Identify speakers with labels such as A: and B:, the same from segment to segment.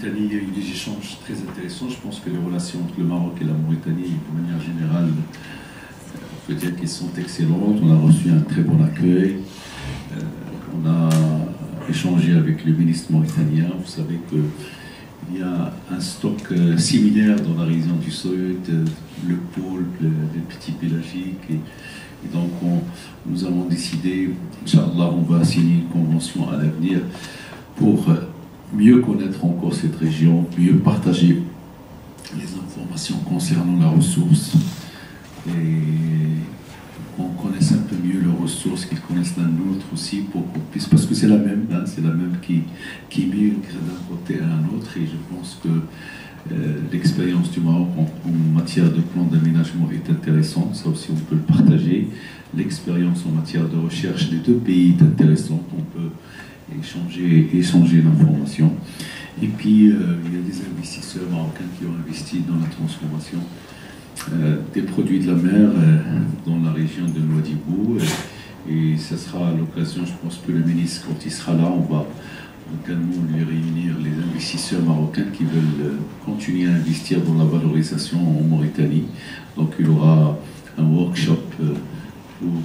A: Mauritanie, il y a eu des échanges très intéressants. Je pense que les relations entre le Maroc et la Mauritanie, de manière générale, on peut dire qu'elles sont excellentes. On a reçu un très bon accueil. On a échangé avec le ministre mauritanien. Vous savez qu'il y a un stock similaire dans la région du Sud, le poulpe, les petits pélagiques. Et donc, nous avons décidé, Inch'Allah, on va signer une convention à l'avenir pour mieux connaître encore cette région, mieux partager les informations concernant la ressource et qu'on connaisse un peu mieux leurs ressources, qu'ils connaissent la nôtre aussi, pour qu'on puisse, parce que c'est la même, hein, c'est la même qui migre d'un côté à un autre, et je pense que l'expérience du Maroc en matière de plan d'aménagement est intéressante, ça aussi on peut le partager. L'expérience en matière de recherche des deux pays est intéressante, on peut échanger l'information. Et puis il y a des investisseurs marocains qui ont investi dans la transformation des produits de la mer dans la région de Nouadhibou. Et ça sera à l'occasion, je pense que le ministre, quand il sera là, on va également lui réunir les investisseurs marocains qui veulent continuer à investir dans la valorisation en Mauritanie. Donc il y aura un workshop pour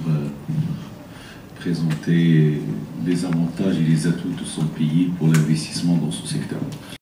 A: présenter les avantages et les atouts de son pays pour l'investissement dans ce secteur.